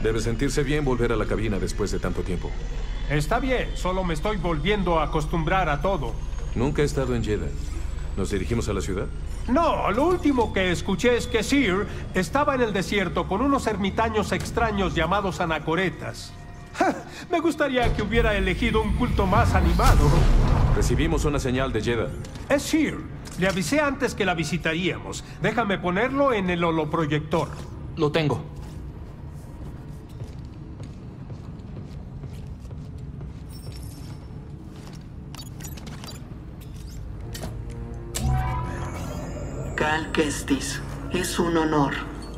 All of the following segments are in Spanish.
Debe sentirse bien volver a la cabina después de tanto tiempo. Está bien, solo me estoy volviendo a acostumbrar a todo. Nunca he estado en Jedha. ¿Nos dirigimos a la ciudad? No, lo último que escuché es que Cere estaba en el desierto con unos ermitaños extraños llamados anacoretas. ¡Ja! Me gustaría que hubiera elegido un culto más animado. Recibimos una señal de Jedha. Es Cere. Le avisé antes que la visitaríamos. Déjame ponerlo en el holoproyector. Lo tengo. Cal Kestis, es un honor.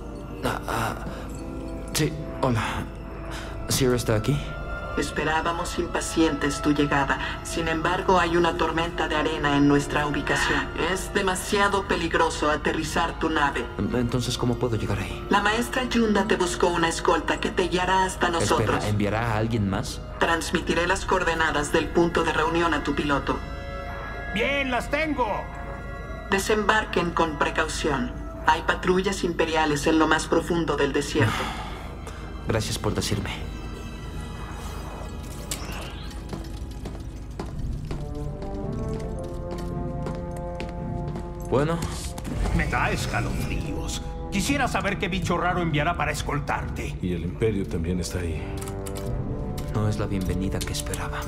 Sí, hola. ¿Cere está aquí? Esperábamos impacientes tu llegada. Sin embargo, hay una tormenta de arena en nuestra ubicación. Es demasiado peligroso aterrizar tu nave. Entonces, ¿cómo puedo llegar ahí? La maestra Yunda te buscó una escolta que te guiará hasta nosotros. Espera, ¿enviará a alguien más? Transmitiré las coordenadas del punto de reunión a tu piloto. ¡Bien, las tengo! Desembarquen con precaución. Hay patrullas imperiales en lo más profundo del desierto. Gracias por decirme. Bueno. Me da escalofríos. Quisiera saber qué bicho raro enviará para escoltarte. Y el Imperio también está ahí. No es la bienvenida que esperaba.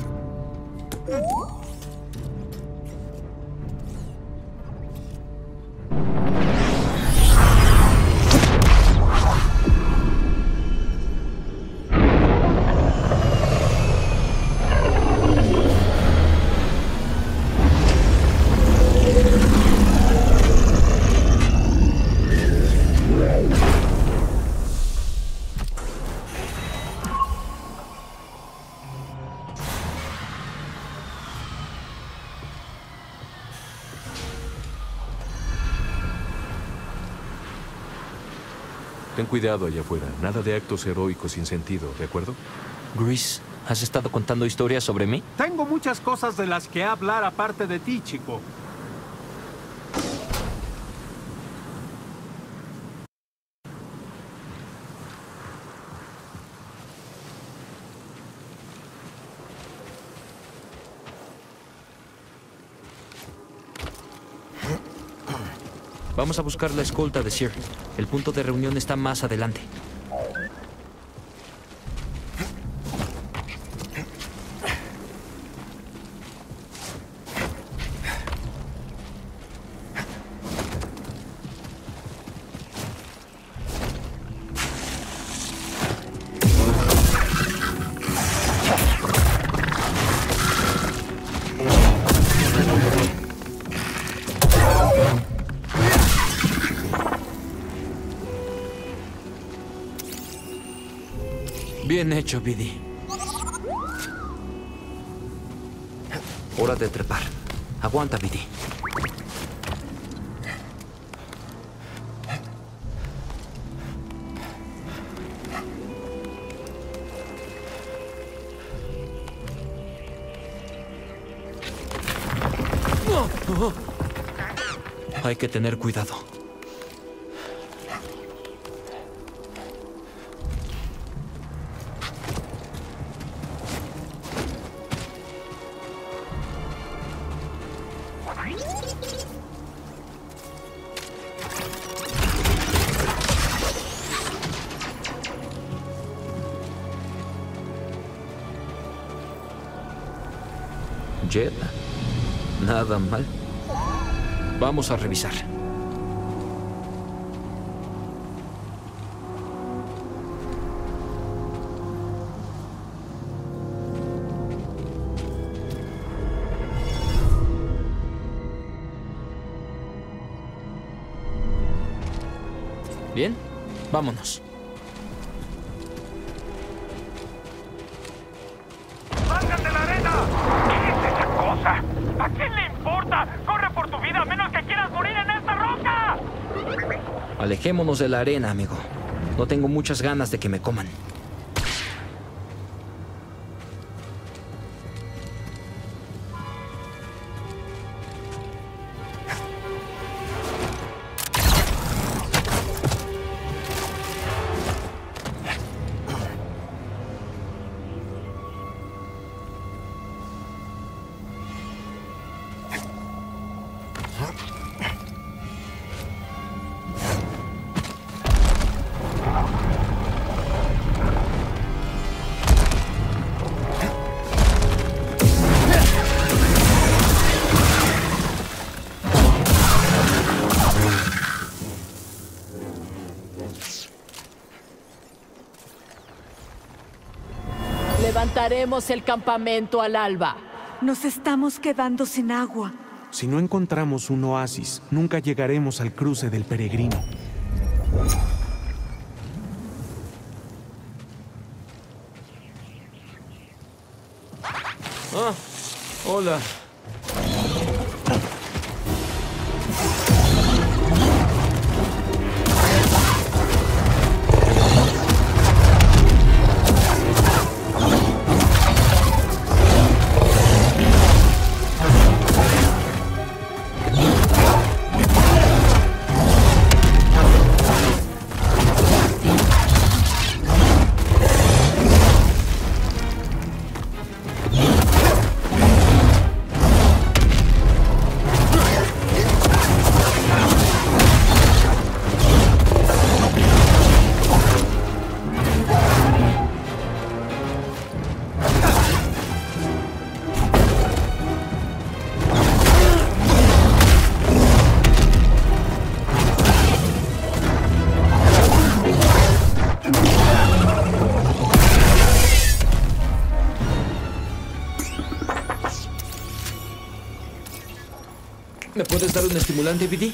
Ten cuidado allá afuera. Nada de actos heroicos sin sentido, ¿de acuerdo? Grease, ¿has estado contando historias sobre mí? Tengo muchas cosas de las que hablar aparte de ti, chico. Vamos a buscar la escolta de Cere. El punto de reunión está más adelante. Bien hecho, BD. Hora de trepar. Aguanta, BD. Hay que tener cuidado. Jedha. Nada mal. Vamos a revisar. Bien, vámonos. ¡Salgan de la arena! ¿Qué es esa cosa? ¿A quién le importa? ¡Corre por tu vida a menos que quieras morir en esta roca! Alejémonos de la arena, amigo. No tengo muchas ganas de que me coman. Levantaremos el campamento al alba. Nos estamos quedando sin agua. Si no encontramos un oasis, nunca llegaremos al cruce del peregrino. Ah, hola. ¿Me puedes dar un estimulante, BD?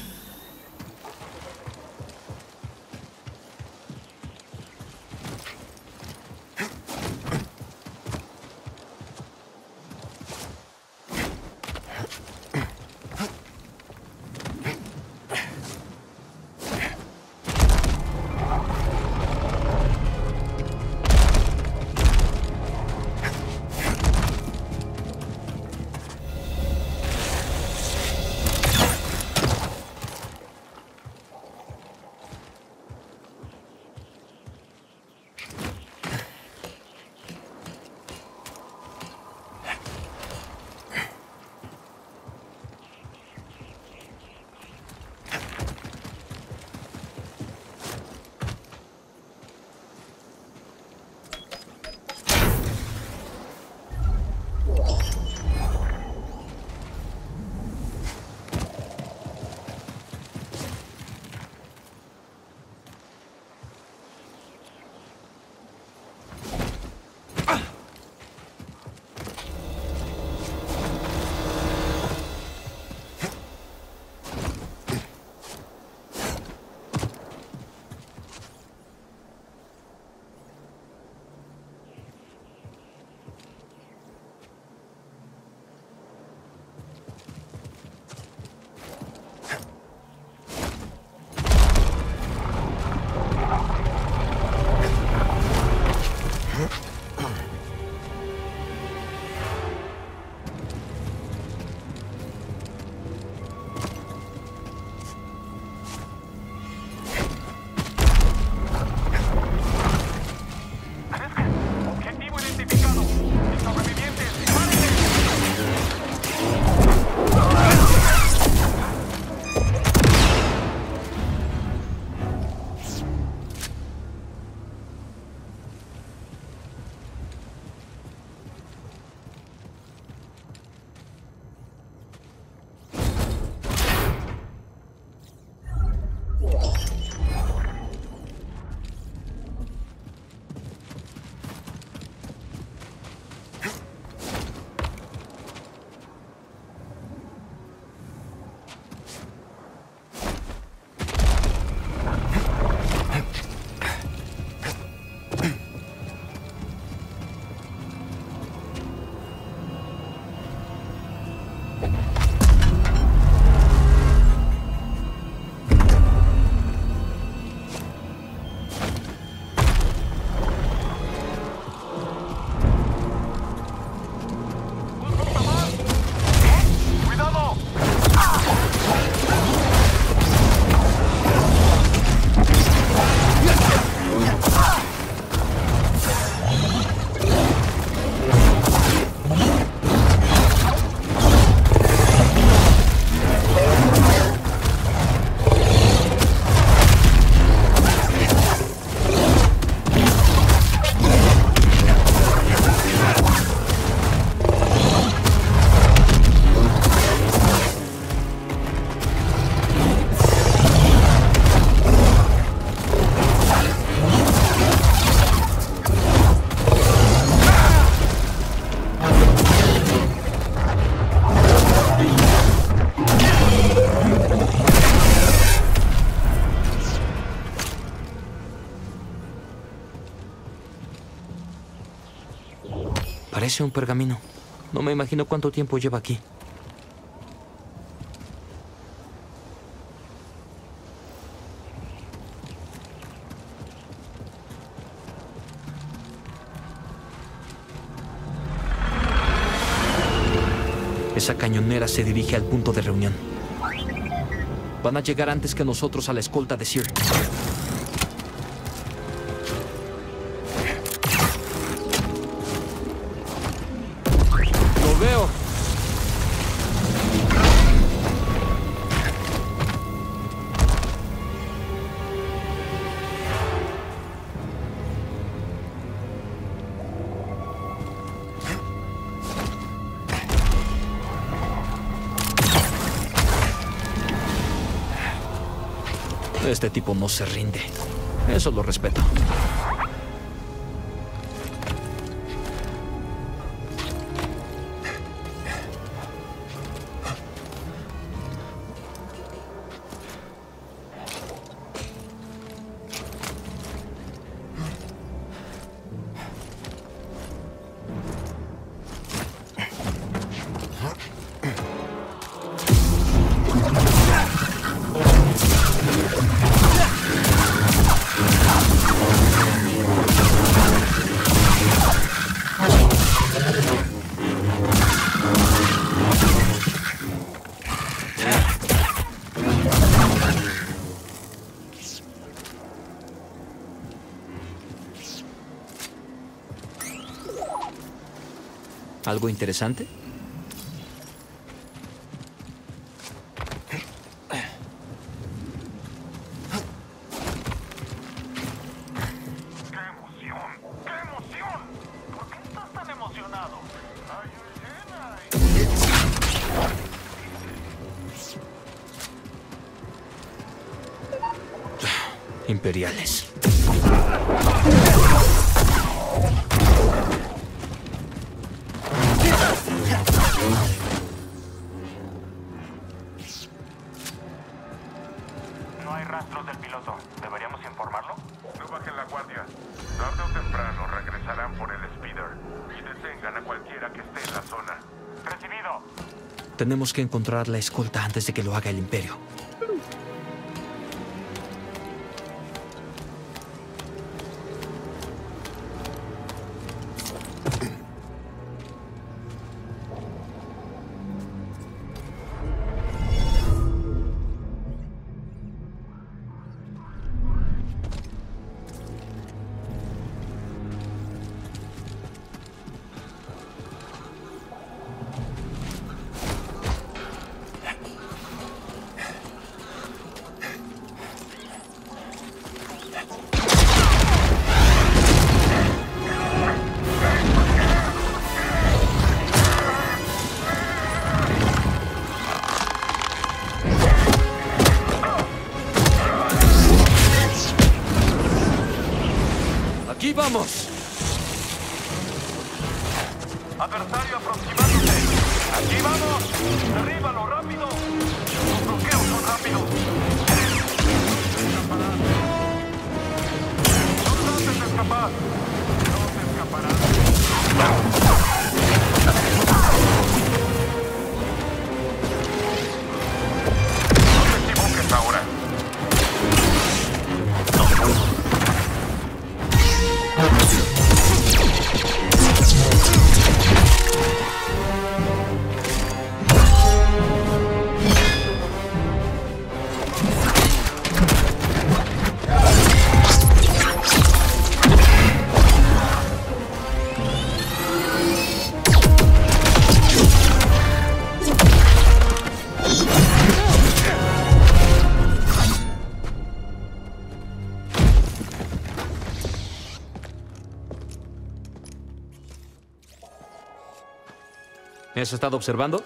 Parece un pergamino. No me imagino cuánto tiempo lleva aquí. Esa cañonera se dirige al punto de reunión. Van a llegar antes que nosotros a la escolta de Cere. ¡Lo veo! Este tipo no se rinde. Eso lo respeto. ¿Algo interesante? ¡Qué emoción! ¡Qué emoción! ¿Por qué estás tan emocionado? ¡Ay, Imperiales. No hay rastros del piloto. ¿Deberíamos informarlo? No bajen la guardia. Tarde o temprano regresarán por el speeder y detengan a cualquiera que esté en la zona. ¡Recibido! Tenemos que encontrar la escolta antes de que lo haga el Imperio. ¡Aquí vamos! ¡Adversario aproximándose! ¡Aquí vamos! ¡Derríbalo rápido! ¡Los bloqueos son rápidos! ¡No trates de escapar! ¡No te escaparás! ¡No te equivoques ahora! ¿Me has estado observando?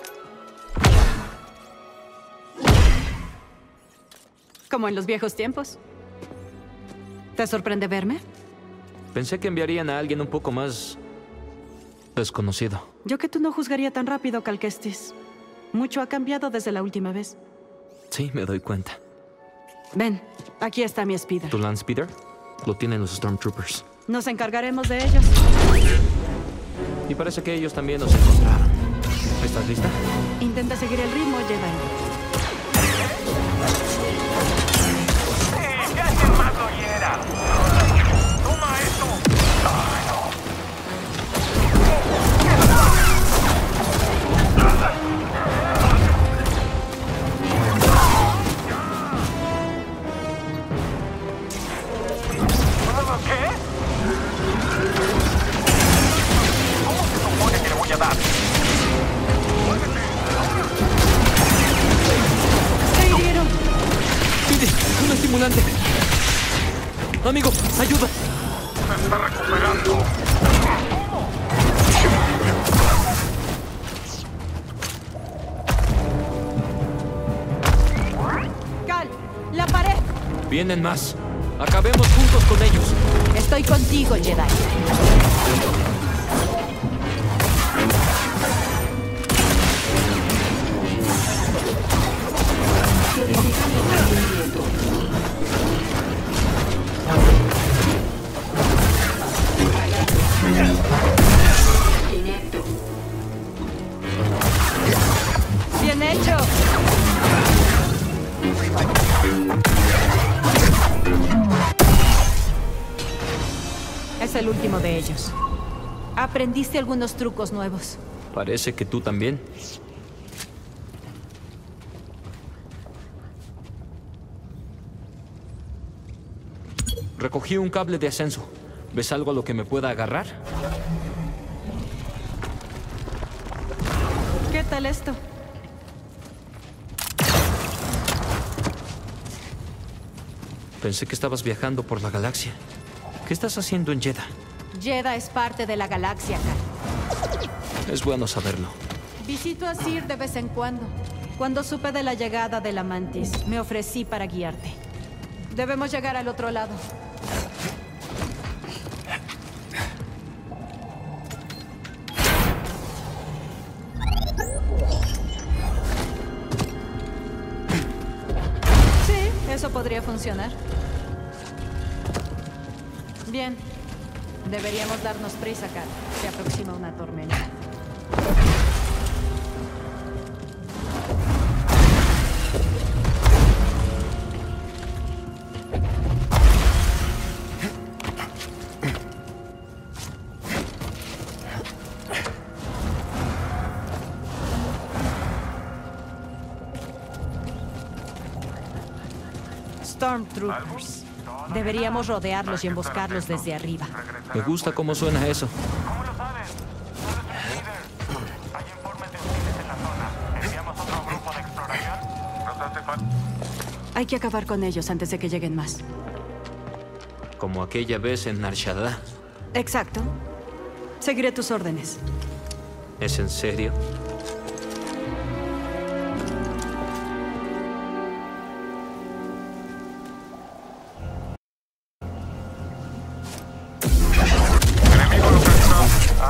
Como en los viejos tiempos. ¿Te sorprende verme? Pensé que enviarían a alguien un poco más desconocido. Yo que tú no juzgaría tan rápido, Cal Kestis. Mucho ha cambiado desde la última vez. Sí, me doy cuenta. Ven, aquí está mi speeder. ¿Tu land speeder? Lo tienen los Stormtroopers. Nos encargaremos de ellos. Y parece que ellos también nos encontraron. ¿Estás lista? Intenta seguir el ritmo, Jedi. ¡Que alguien más lo hiera! ¡Toma esto! ¿Qué? ¿Cómo se supone que le voy a dar? ¡Se hirieron! ¡Pide! ¡Un estimulante! ¡Amigo! ¡Ayuda! ¡Se está recuperando! ¡Cal! ¡La pared! Vienen más. Acabemos juntos con ellos. Estoy contigo, Jedi. ¡Bien hecho! Es el último de ellos. Aprendiste algunos trucos nuevos. Parece que tú también. Recogí un cable de ascenso. ¿Ves algo a lo que me pueda agarrar? ¿Qué tal esto? Pensé que estabas viajando por la galaxia. ¿Qué estás haciendo en Jedha? Jedha es parte de la galaxia, Cal. Es bueno saberlo. Visito a Cere de vez en cuando. Cuando supe de la llegada de la Mantis, me ofrecí para guiarte. Debemos llegar al otro lado. Sí, eso podría funcionar. Bien. Deberíamos darnos prisa, Cal. Se aproxima una tormenta. Stormtroopers. Deberíamos rodearlos y emboscarlos desde arriba. Me gusta cómo suena eso. ¿Cómo lo sabes? Tú eres el líder. Hay informes de hostiles en la zona. ¿Enviamos otro grupo de exploración? Nos hace falta. Hay que acabar con ellos antes de que lleguen más. Como aquella vez en Nar Shaddaa. Exacto. Seguiré tus órdenes. ¿Es en serio? Enemigo localizado.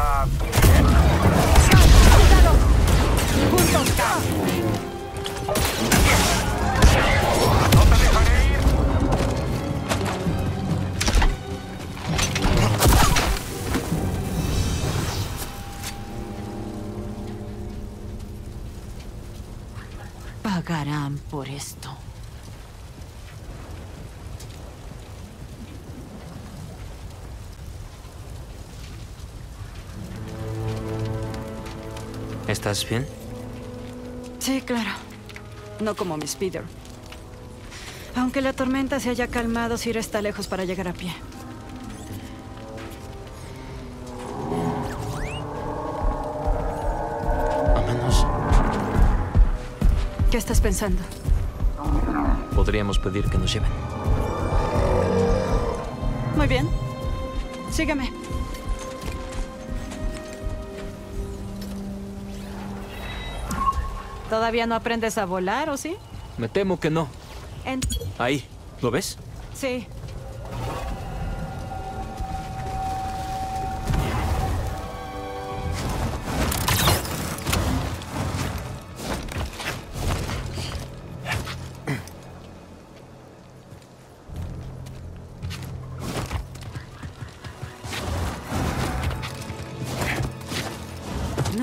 ¡Cuidado! ¡Juntos, Cal! ¡No te dejaré ir! Pagarán por esto. ¿Estás bien? Sí, claro. No como Miss Peter. Aunque la tormenta se haya calmado, Cere está lejos para llegar a pie. Vámonos. ¿Qué estás pensando? Podríamos pedir que nos lleven. Muy bien. Sígueme. ¿Todavía no aprendes a volar, o sí? Me temo que no. En... Ahí. ¿Lo ves? Sí.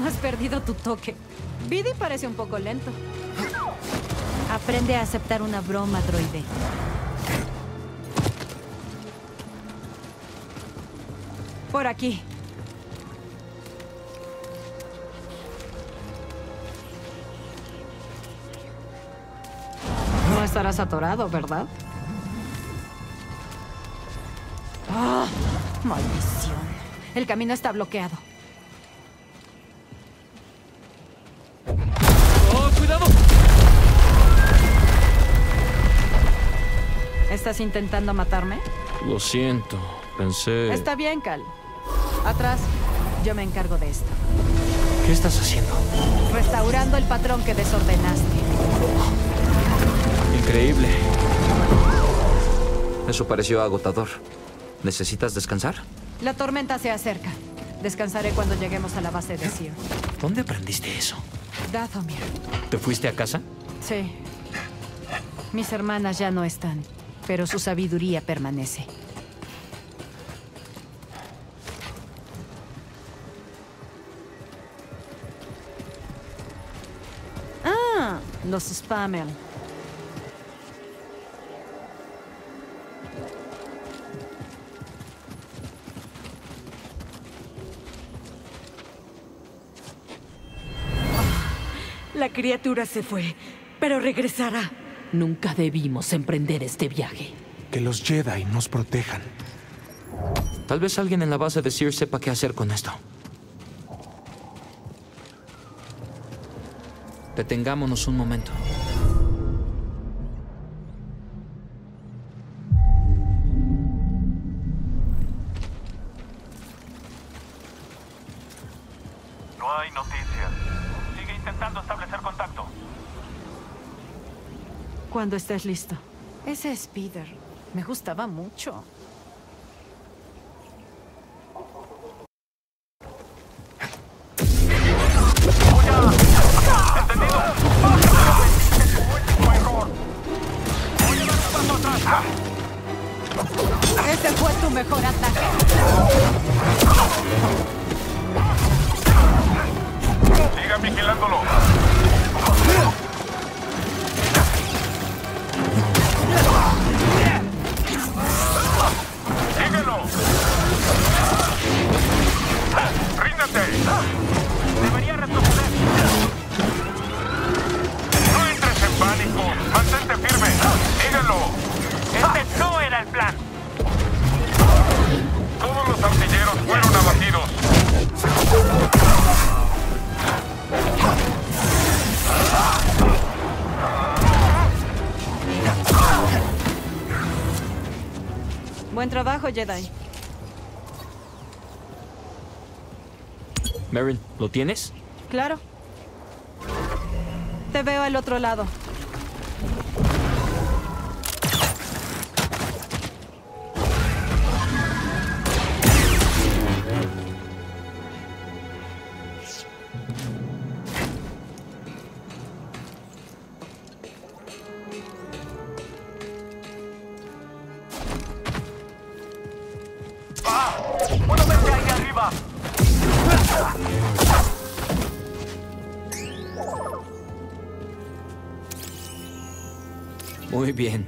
Has perdido tu toque. Biddy parece un poco lento. Aprende a aceptar una broma, droide. Por aquí. No estarás atorado, ¿verdad? ¡Ah! ¡Maldición! El camino está bloqueado. ¡Oh, cuidado! ¿Estás intentando matarme? Lo siento, pensé... Está bien, Cal. Atrás. Yo me encargo de esto. ¿Qué estás haciendo? Restaurando el patrón que desordenaste. Increíble. Eso pareció agotador. ¿Necesitas descansar? La tormenta se acerca. Descansaré cuando lleguemos a la base de Cere. ¿Dónde aprendiste eso? Dathomir. ¿Te fuiste a casa? Sí. Mis hermanas ya no están, pero su sabiduría permanece. Ah, los Spamel. La criatura se fue, pero regresará. Nunca debimos emprender este viaje. Que los Jedi nos protejan. Tal vez alguien en la base de Cere sepa qué hacer con esto. Detengámonos un momento. No hay noticias. Sigue intentando establecer contacto. Cuando estés listo. Ese Speeder me gustaba mucho. Ese fue tu mejor ataque. Sigan vigilándolo. ¡Síguelo! ¡Ríndete! Debería retroceder. No entres en pánico. Mantente firme. Síguelo. Este no era el plan. Todos los artilleros fueron abatidos. Buen trabajo, Jedi. Merrin, ¿lo tienes? Claro. Te veo al otro lado. ¡Puedo verte ahí arriba! Muy bien.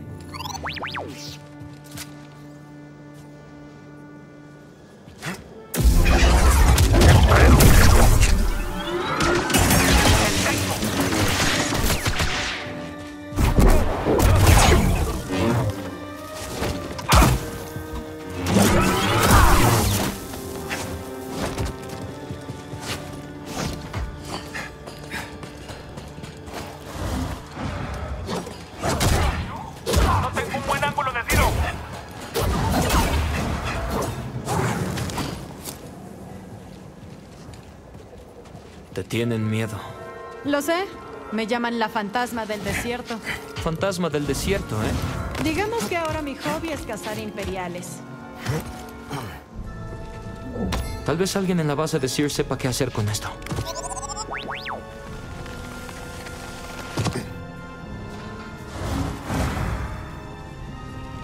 Te tienen miedo. Lo sé. Me llaman la fantasma del desierto. Fantasma del desierto, ¿eh? Digamos que ahora mi hobby es cazar imperiales. Tal vez alguien en la base de Cere sepa qué hacer con esto.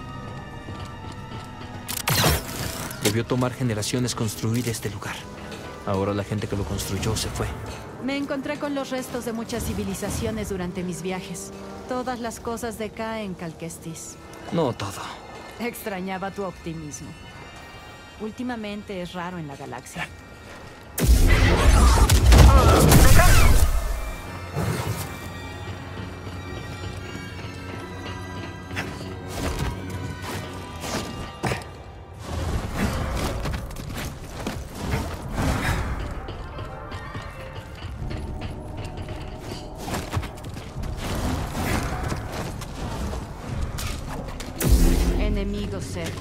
Debió tomar generaciones construir este lugar. Ahora la gente que lo construyó se fue. Me encontré con los restos de muchas civilizaciones durante mis viajes. Todas las cosas decaen, Cal Kestis. No todo. Extrañaba tu optimismo. Últimamente es raro en la galaxia. Enemigos cerca.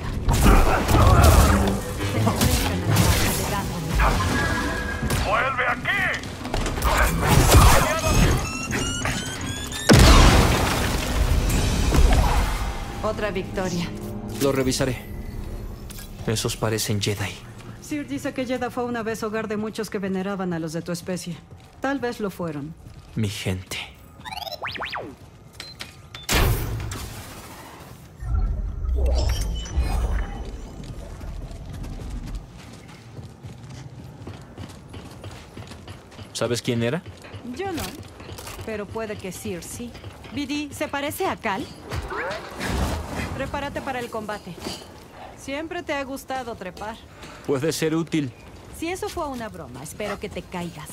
Se enfrentan a la baja de datos. ¡Vuelve aquí! Otra victoria. Lo revisaré. Esos parecen Jedi. Sir dice que Jedha fue una vez hogar de muchos que veneraban a los de tu especie. Tal vez lo fueron. Mi gente. ¿Sabes quién era? Yo no, pero puede que Sir sí. BD, ¿se parece a Cal? Prepárate para el combate. Siempre te ha gustado trepar. Puede ser útil. Si eso fue una broma, espero que te caigas.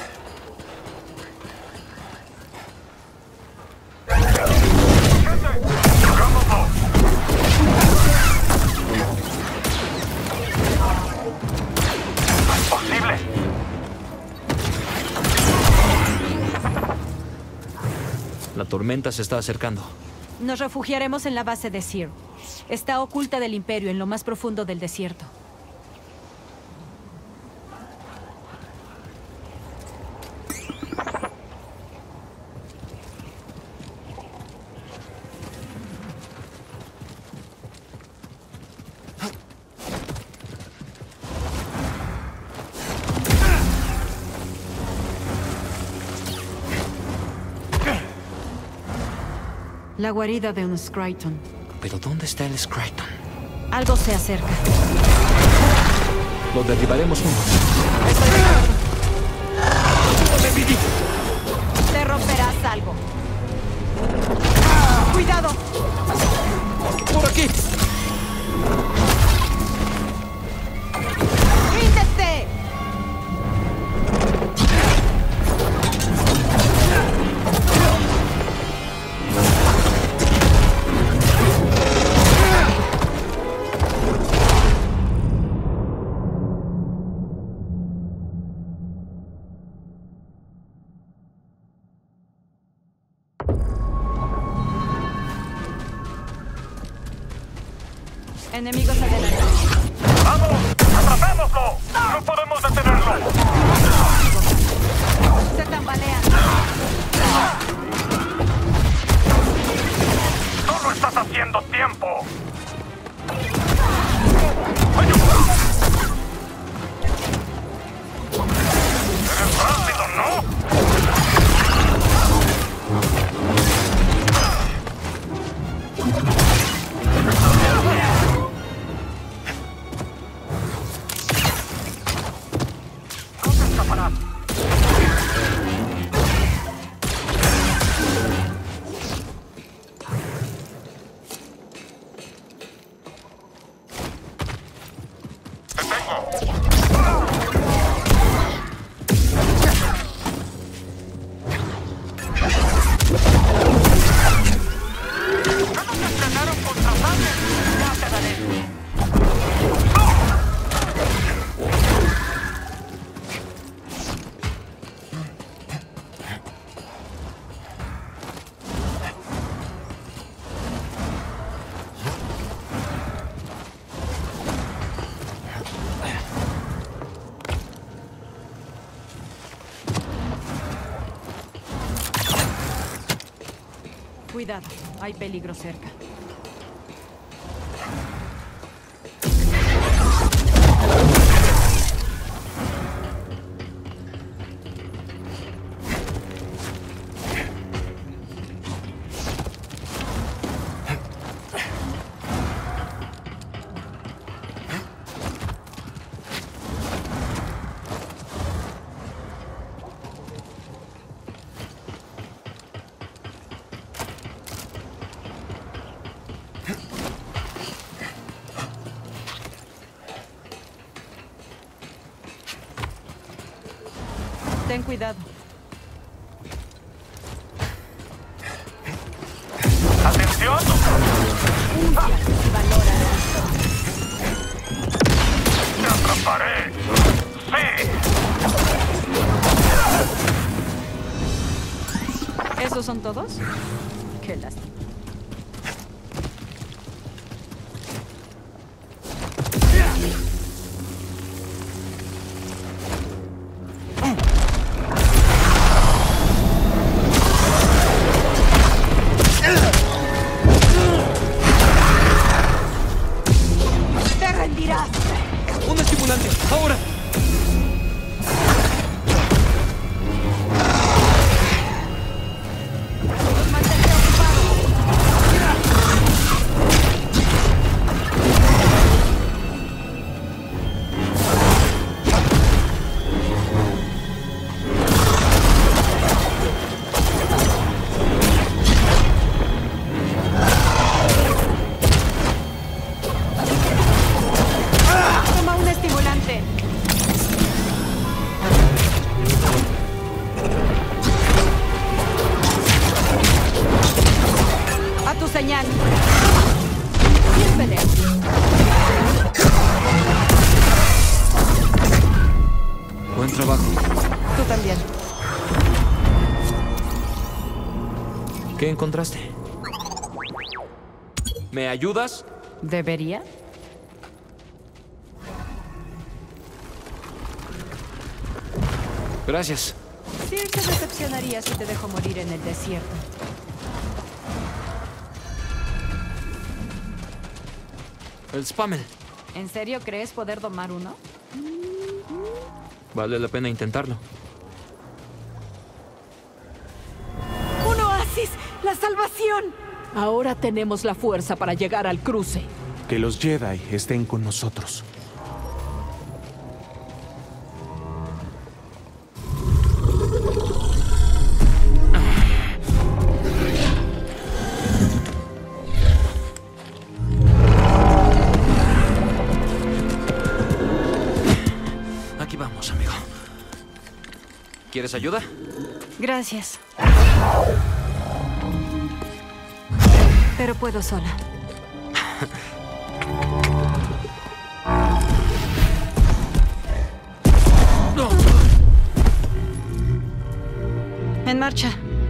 ¡Posible! La tormenta se está acercando. Nos refugiaremos en la base de Sir. Está oculta del Imperio en lo más profundo del desierto. La guarida de un Skryton. ¿Pero dónde está el Skryton? Algo se acerca. Lo derribaremos juntos. Te romperás algo. ¡Cuidado! ¡Por aquí! ¡Ríndete! Enemigos adelante. ¡Vamos! ¡Atrapémoslo! ¡No podemos detenerlo! Se tambalean. ¡Solo estás haciendo tiempo! ¡Eres rápido, ¿no? Cuidado, hay peligro cerca. Ten cuidado. ¡Atención! ¡Te atraparé! ¡Sí! ¿Esos son todos? Qué lástima. ¡Te rendirás! ¡Un estimulante! ¡Ahora! ¡Mantente ocupado! Toma un estimulante. A tu señal. Bien pelea. Buen trabajo. Tú también. ¿Qué encontraste? ¿Me ayudas? ¿Debería? Gracias. Sí, se decepcionaría si te dejo morir en el desierto. El Spammel. ¿En serio crees poder domar uno? Vale la pena intentarlo. ¡Un oasis! ¡La salvación! Ahora tenemos la fuerza para llegar al cruce. Que los Jedi estén con nosotros. Aquí vamos, amigo. ¿Quieres ayuda? Gracias. Pero puedo sola. No. En marcha.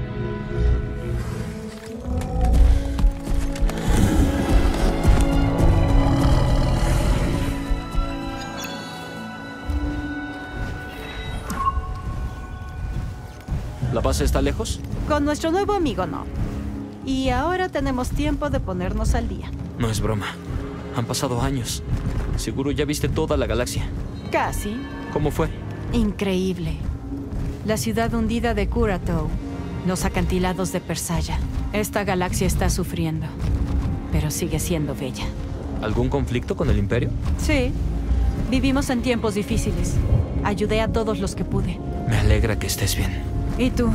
¿La base está lejos? Con nuestro nuevo amigo no. Y ahora tenemos tiempo de ponernos al día. No es broma. Han pasado años. Seguro ya viste toda la galaxia. Casi. ¿Cómo fue? Increíble. La ciudad hundida de Curato. Los acantilados de Persaya. Esta galaxia está sufriendo. Pero sigue siendo bella. ¿Algún conflicto con el Imperio? Sí. Vivimos en tiempos difíciles. Ayudé a todos los que pude. Me alegra que estés bien. ¿Y tú?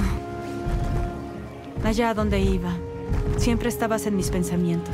Allá donde iba, siempre estabas en mis pensamientos.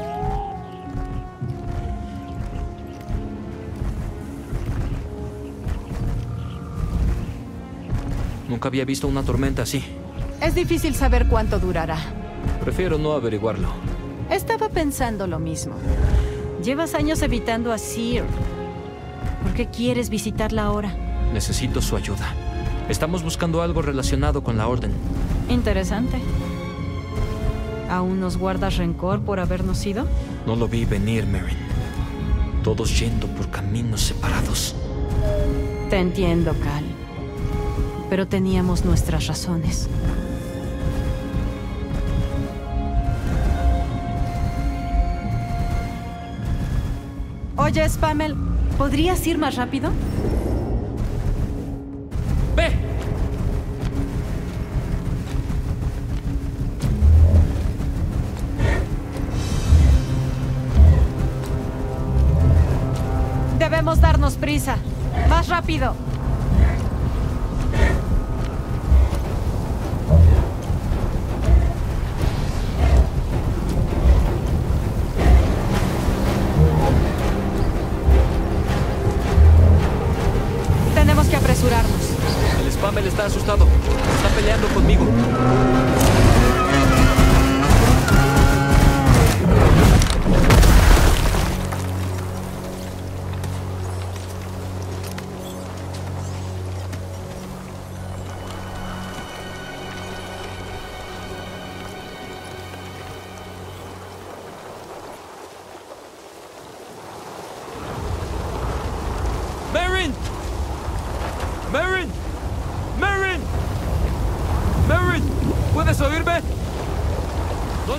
Nunca había visto una tormenta así. Es difícil saber cuánto durará. Prefiero no averiguarlo. Estaba pensando lo mismo. Llevas años evitando a Cere. ¿Por qué quieres visitarla ahora? Necesito su ayuda. Estamos buscando algo relacionado con la Orden. Interesante. ¿Aún nos guardas rencor por habernos ido? No lo vi venir, Merrin. Todos yendo por caminos separados. Te entiendo, Cal. Pero teníamos nuestras razones. Oye, Spammel, ¿podrías ir más rápido? ¡Ve! Debemos darnos prisa. ¡Más rápido! Tenemos que apresurarnos. El Spammel está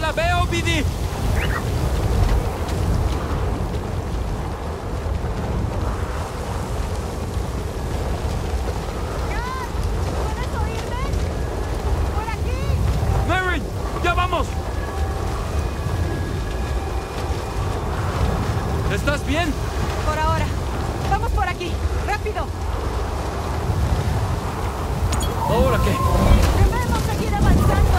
la veo, BD! ¿Puedes oírme? ¡Por aquí! ¡Mary! ¡Ya vamos! ¿Estás bien? Por ahora. Vamos por aquí. ¡Rápido! ¿Ahora qué? ¡Debemos seguir avanzando!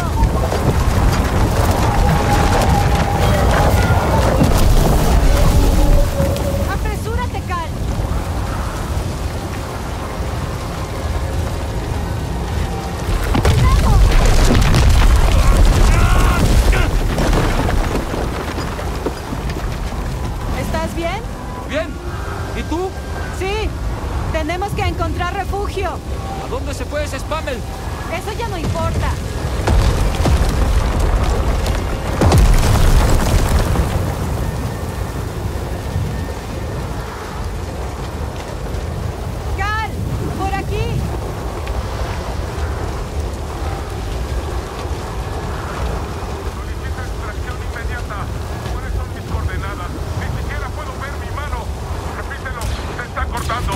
¡Apresúrate, Cal! ¡Cuidado! ¿Estás bien? Bien. ¿Y tú? Sí. Tenemos que encontrar refugio. ¿A dónde se fue ese Spammel? Eso ya no importa. ¡Cal! ¡Por aquí! Solicito extracción inmediata. ¿Cuáles son mis coordenadas? Ni siquiera puedo ver mi mano. Repítelo. Se está cortando.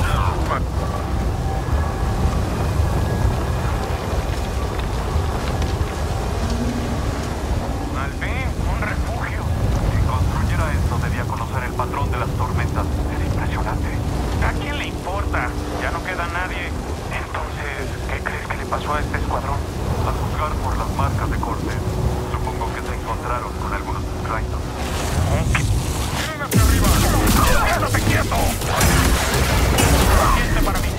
Al fin, un refugio. Quien construyera esto debía conocer el patrón de las tormentas. Es impresionante. ¿A quién le importa? Ya no queda nadie. Entonces, ¿qué crees que le pasó a este escuadrón? A juzgar por las marcas de cortes. Supongo que se encontraron con algunos Krytos. ¡Miren hacia arriba! ¡Quédate quieto! Siente para mí.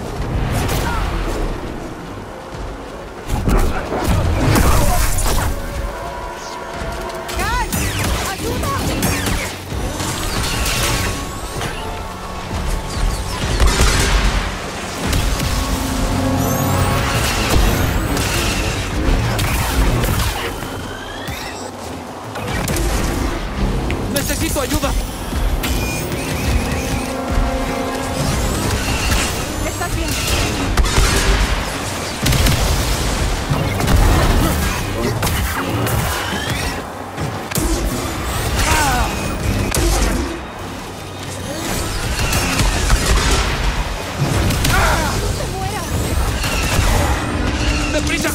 ¡Cal! ¡Ayuda! ¡Necesito ayuda! ¿Estás bien? ¡No te mueras! ¡Deprisa!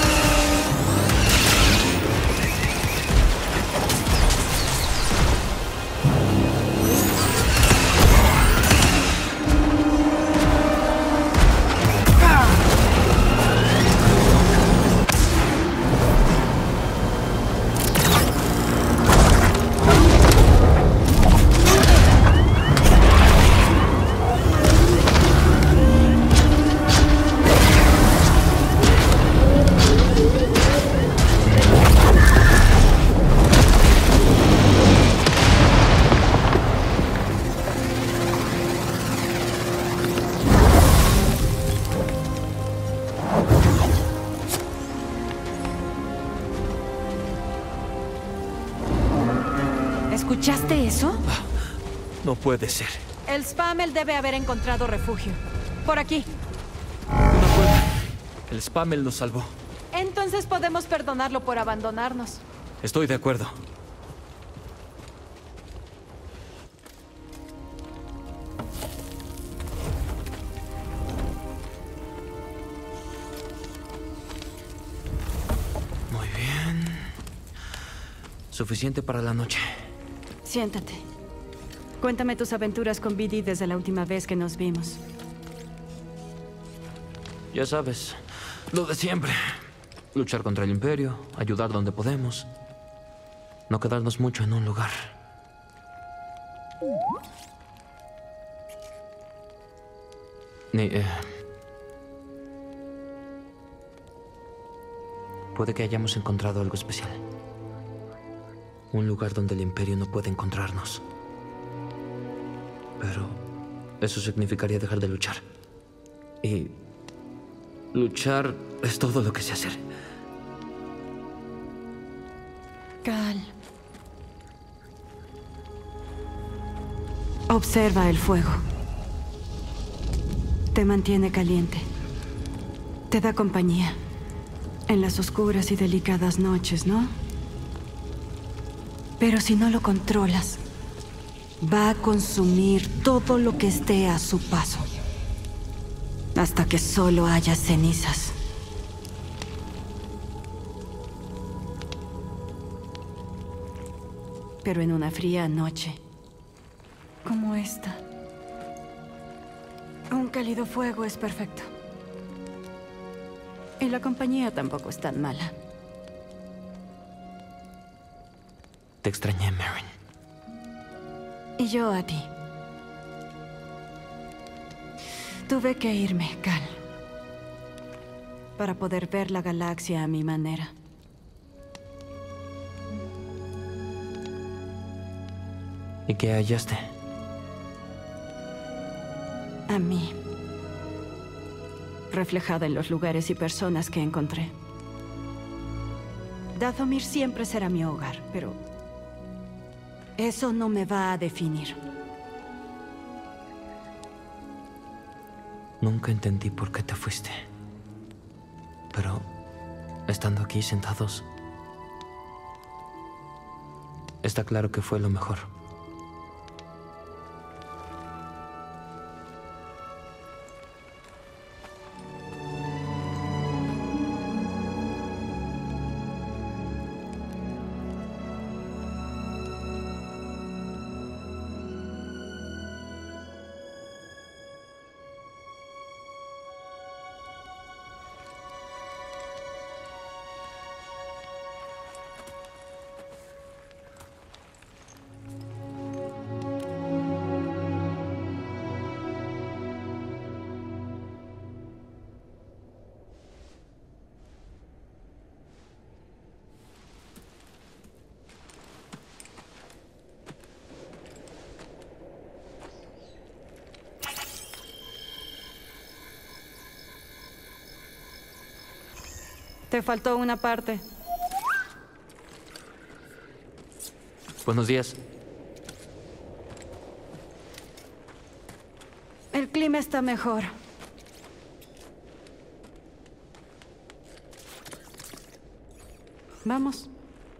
¿Escuchaste eso? No puede ser. El Spammel debe haber encontrado refugio. Por aquí. Una puerta. El Spammel nos salvó. Entonces podemos perdonarlo por abandonarnos. Estoy de acuerdo. Muy bien. Suficiente para la noche. Siéntate. Cuéntame tus aventuras con BD desde la última vez que nos vimos. Ya sabes, lo de siempre. Luchar contra el Imperio, ayudar donde podemos. No quedarnos mucho en un lugar. Puede que hayamos encontrado algo especial. Un lugar donde el Imperio no puede encontrarnos. Pero eso significaría dejar de luchar. Y luchar es todo lo que sé hacer. Cal. Observa el fuego. Te mantiene caliente. Te da compañía. En las oscuras y delicadas noches, ¿no? Pero si no lo controlas, va a consumir todo lo que esté a su paso. Hasta que solo haya cenizas. Pero en una fría noche, como esta, un cálido fuego es perfecto. Y la compañía tampoco es tan mala. Te extrañé, Merrin. Y yo a ti. Tuve que irme, Cal, para poder ver la galaxia a mi manera. ¿Y qué hallaste? A mí. Reflejada en los lugares y personas que encontré. Dathomir siempre será mi hogar, pero eso no me va a definir. Nunca entendí por qué te fuiste. Pero, estando aquí sentados, está claro que fue lo mejor. Te faltó una parte. Buenos días. El clima está mejor. Vamos.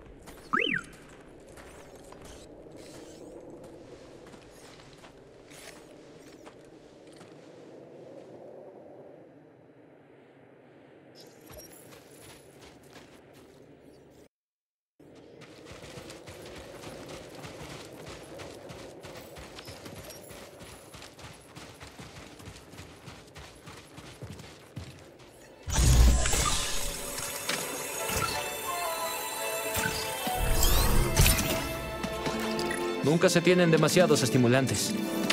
Nunca se tienen demasiados estimulantes.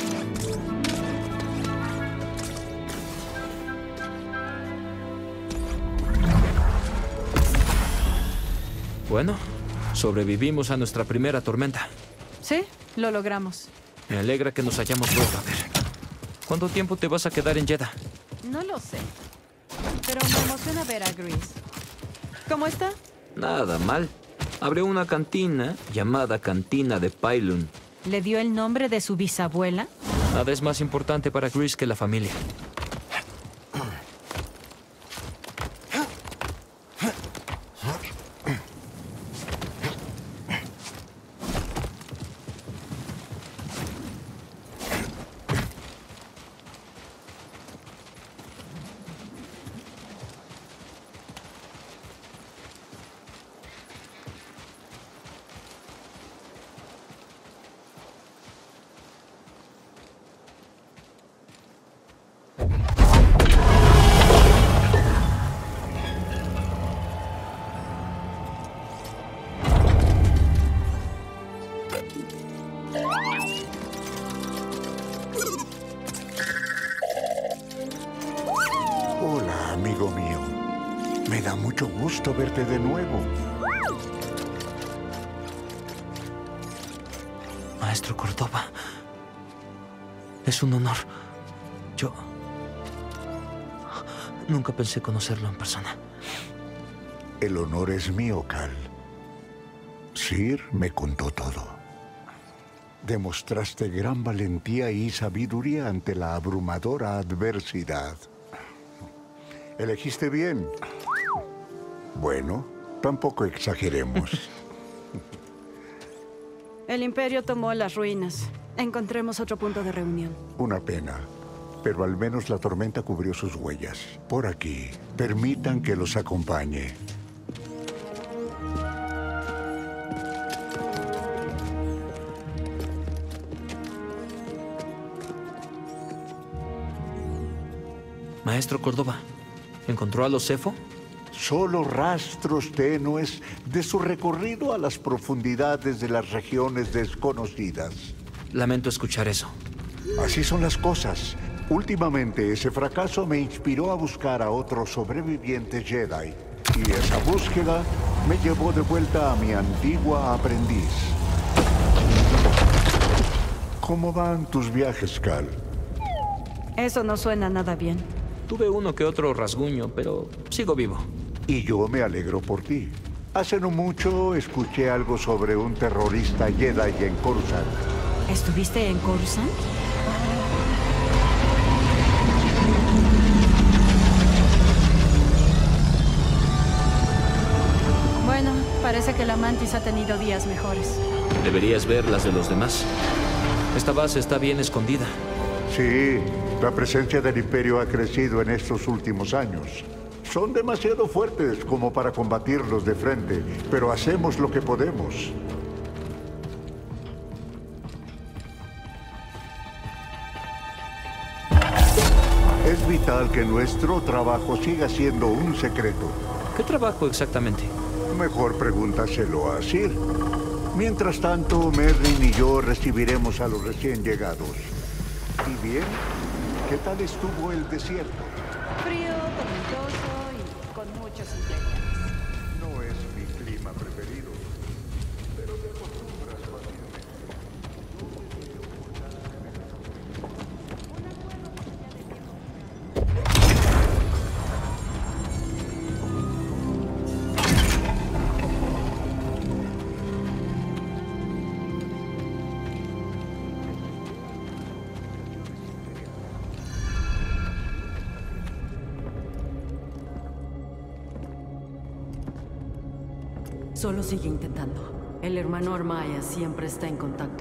Bueno, sobrevivimos a nuestra primera tormenta. Sí, lo logramos. Me alegra que nos hayamos vuelto a ver. ¿Cuánto tiempo te vas a quedar en Jedha? No lo sé. Pero me emociona ver a Grease. ¿Cómo está? Nada mal. Abrió una cantina llamada Cantina de Pylon. ¿Le dio el nombre de su bisabuela? Nada es más importante para Grease que la familia. Hola, amigo mío. Me da mucho gusto verte de nuevo. Maestro Córdoba. Es un honor. Yo nunca pensé conocerlo en persona. El honor es mío, Cal. Sir me contó todo. Demostraste gran valentía y sabiduría ante la abrumadora adversidad. ¿Elegiste bien? Bueno, tampoco exageremos. El Imperio tomó las ruinas. Encontremos otro punto de reunión. Una pena. Pero al menos la tormenta cubrió sus huellas. Por aquí. Permitan que los acompañe. Maestro Córdoba, ¿encontró a los Zeffo? Solo rastros tenues de su recorrido a las profundidades de las regiones desconocidas. Lamento escuchar eso. Así son las cosas. Últimamente, ese fracaso me inspiró a buscar a otros sobrevivientes Jedi. Y esa búsqueda me llevó de vuelta a mi antigua aprendiz. ¿Cómo van tus viajes, Cal? Eso no suena nada bien. Tuve uno que otro rasguño, pero sigo vivo. Y yo me alegro por ti. Hace no mucho escuché algo sobre un terrorista Jedi en Coruscant. ¿Estuviste en Coruscant? Bueno, parece que la Mantis ha tenido días mejores. Deberías ver las de los demás. Esta base está bien escondida. Sí, la presencia del Imperio ha crecido en estos últimos años. Son demasiado fuertes como para combatirlos de frente, pero hacemos lo que podemos. Es vital que nuestro trabajo siga siendo un secreto. ¿Qué trabajo exactamente? Mejor pregúntaselo a Sir. Mientras tanto, Merrin y yo recibiremos a los recién llegados. ¿Y bien? ¿Qué tal estuvo el desierto? Frío, tormentoso y con muchos ingredientes. No es mi clima preferido, pero te acostumbras fácilmente. Solo sigue intentando. El hermano Armaya siempre está en contacto.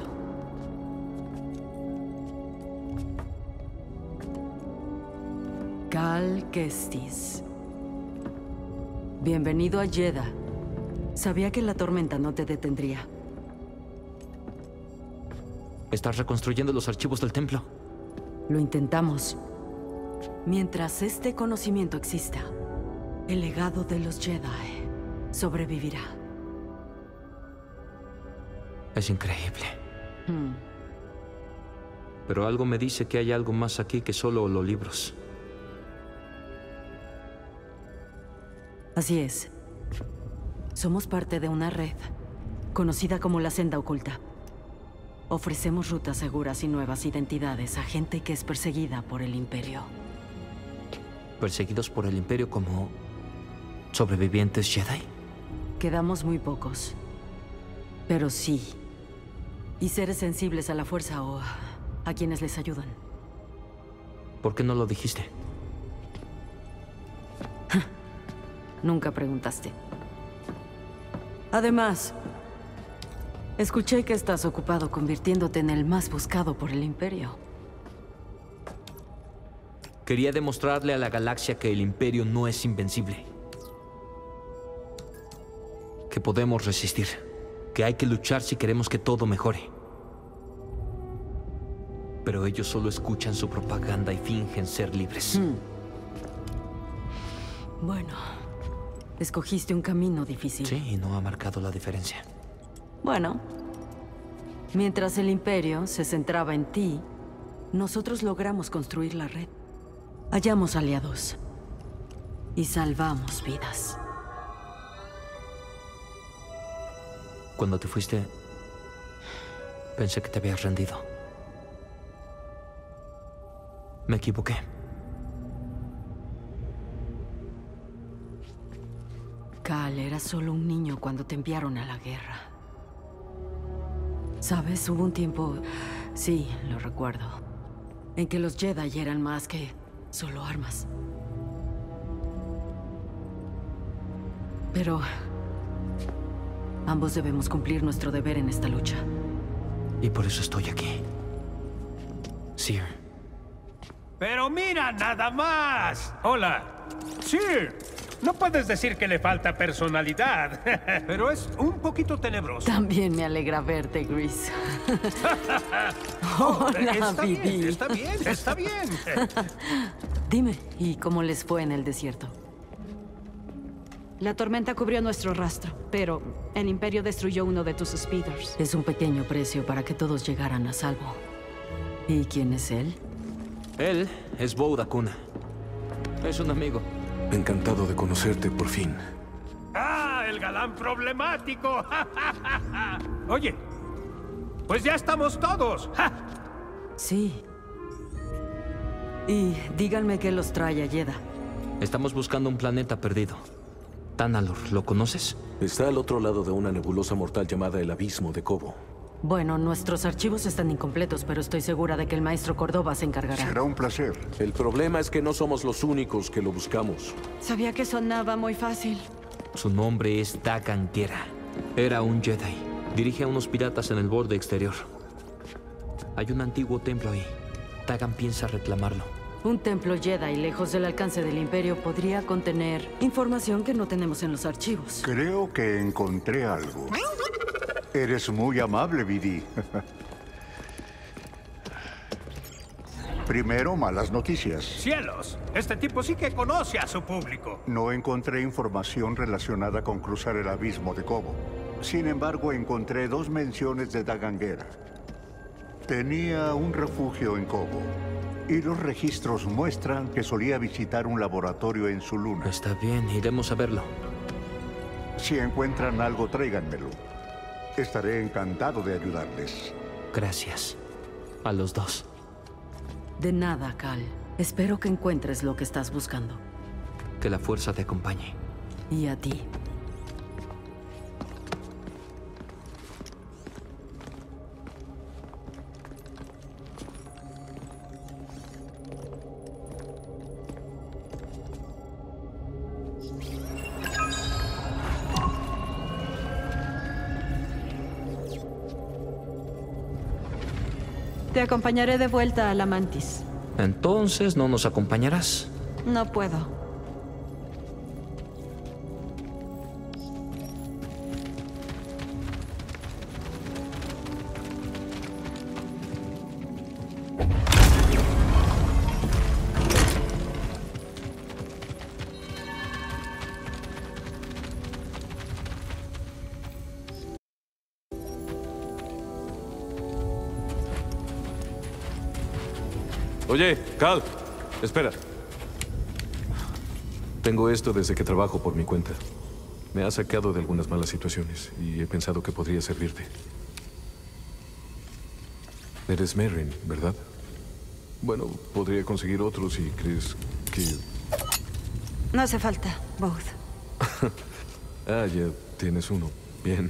Cal Kestis. Bienvenido a Jedha. Sabía que la tormenta no te detendría. ¿Estás reconstruyendo los archivos del templo? Lo intentamos. Mientras este conocimiento exista, el legado de los Jedi sobrevivirá. Es increíble. Pero algo me dice que hay algo más aquí que solo los libros. Así es. Somos parte de una red, conocida como la Senda Oculta. Ofrecemos rutas seguras y nuevas identidades a gente que es perseguida por el Imperio. ¿Perseguidos por el Imperio como sobrevivientes Jedi? Quedamos muy pocos. Pero sí. Y seres sensibles a la fuerza o a quienes les ayudan. ¿Por qué no lo dijiste? Nunca preguntaste. Además, escuché que estás ocupado convirtiéndote en el más buscado por el Imperio. Quería demostrarle a la galaxia que el Imperio no es invencible. Que podemos resistir. Que hay que luchar si queremos que todo mejore. Pero ellos solo escuchan su propaganda y fingen ser libres. Bueno, escogiste un camino difícil. Sí, y no ha marcado la diferencia. Bueno, mientras el Imperio se centraba en ti, nosotros logramos construir la red. Hallamos aliados y salvamos vidas. Cuando te fuiste, pensé que te habías rendido. Me equivoqué. Cal era solo un niño cuando te enviaron a la guerra. ¿Sabes? Hubo un tiempo, sí, lo recuerdo, en que los Jedi eran más que solo armas. Pero ambos debemos cumplir nuestro deber en esta lucha. Y por eso estoy aquí. Cere. Pero mira, nada más. Hola. Cere. No puedes decir que le falta personalidad, pero es un poquito tenebroso. También me alegra verte, Grease. Hola, Vivi. Está bien, está bien. Dime, ¿y cómo les fue en el desierto? La tormenta cubrió nuestro rastro, pero el Imperio destruyó uno de tus speeders. Es un pequeño precio para que todos llegaran a salvo. ¿Y quién es él? Él es Bo Dakuna. Es un amigo. Encantado de conocerte por fin. ¡Ah, el galán problemático! Oye, pues ya estamos todos. Sí. Y díganme qué los trae a Jedha. Estamos buscando un planeta perdido. Tanalor, ¿lo conoces? Está al otro lado de una nebulosa mortal llamada el Abismo de Cobo. Bueno, nuestros archivos están incompletos, pero estoy segura de que el maestro Córdoba se encargará. Será un placer. El problema es que no somos los únicos que lo buscamos. Sabía que sonaba muy fácil. Su nombre es Dagan Gera. Era un Jedi. Dirige a unos piratas en el borde exterior. Hay un antiguo templo ahí. Dagan piensa reclamarlo. Un templo Jedi lejos del alcance del Imperio podría contener información que no tenemos en los archivos. Creo que encontré algo. Eres muy amable, Vidi. Primero, malas noticias. ¡Cielos! Este tipo sí que conoce a su público. No encontré información relacionada con cruzar el abismo de Cobo. Sin embargo, encontré 2 menciones de Dagan Gera. Tenía un refugio en Cobo. Y los registros muestran que solía visitar un laboratorio en su luna. Está bien, iremos a verlo. Si encuentran algo, tráiganmelo. Estaré encantado de ayudarles. Gracias. A los dos. De nada, Cal. Espero que encuentres lo que estás buscando. Que la fuerza te acompañe. Y a ti. Te acompañaré de vuelta a la Mantis. Entonces, ¿no nos acompañarás? No puedo. Oye, Cal, espera. Tengo esto desde que trabajo por mi cuenta. Me ha sacado de algunas malas situaciones y he pensado que podría servirte. Eres Merrin, ¿verdad? Bueno, podría conseguir otro si crees que... No hace falta, Both. Ah, ya tienes uno. Bien.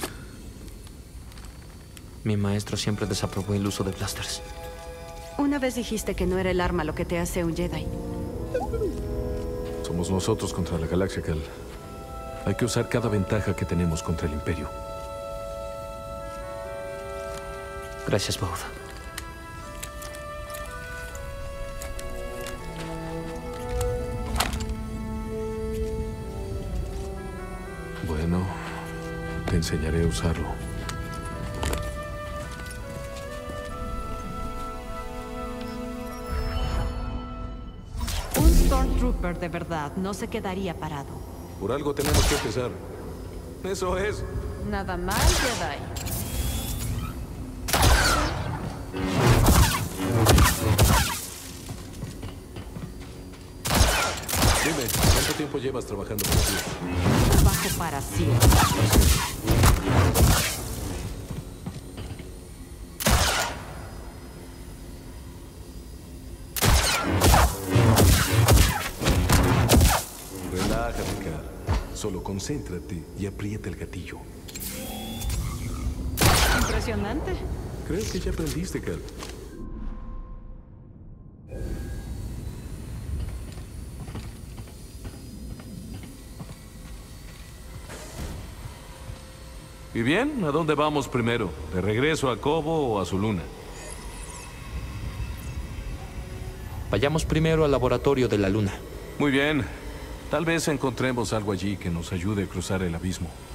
Mi maestro siempre desaprobó el uso de blasters. Una vez dijiste que no era el arma lo que te hace un Jedi. Somos nosotros contra la galaxia, Cal. Hay que usar cada ventaja que tenemos contra el Imperio. Gracias, Both. Bueno, te enseñaré a usarlo. Stormtrooper de verdad no se quedaría parado. Por algo tenemos que empezar. Eso es. Nada mal, Jedi. Dime, ¿cuánto tiempo llevas trabajando para ti? Trabajo para siempre. Relájate, Cal. Solo concéntrate y aprieta el gatillo. Impresionante. Creo que ya aprendiste, Cal. ¿Y bien? ¿A dónde vamos primero? ¿De regreso a Cobo o a su luna? Vayamos primero al laboratorio de la luna. Muy bien. Tal vez encontremos algo allí que nos ayude a cruzar el abismo.